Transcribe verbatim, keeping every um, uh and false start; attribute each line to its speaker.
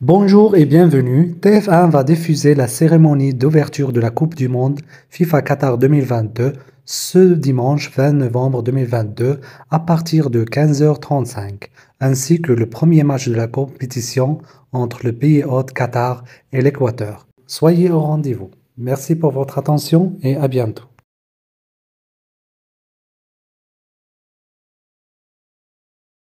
Speaker 1: Bonjour et bienvenue. T F un va diffuser la cérémonie d'ouverture de la Coupe du Monde FIFA Qatar deux mille vingt-deux ce dimanche vingt novembre deux mille vingt-deux à partir de quinze heures trente-cinq, ainsi que le premier match de la compétition entre le pays hôte Qatar et l'Équateur. Soyez au rendez-vous. Merci pour votre attention et à bientôt.